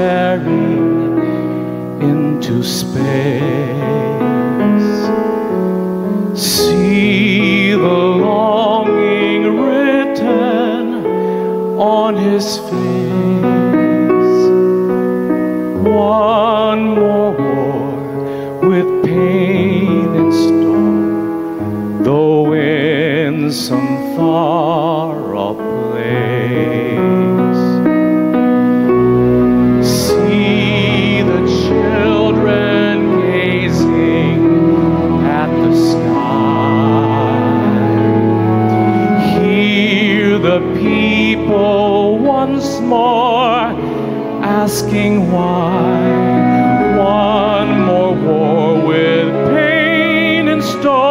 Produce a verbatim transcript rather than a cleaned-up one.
staring into space. See the longing written on his face. One more war with pain in store, though in some far-off place. See the children gazing at the sky. Hear the people once more asking why. One more war with pain in store.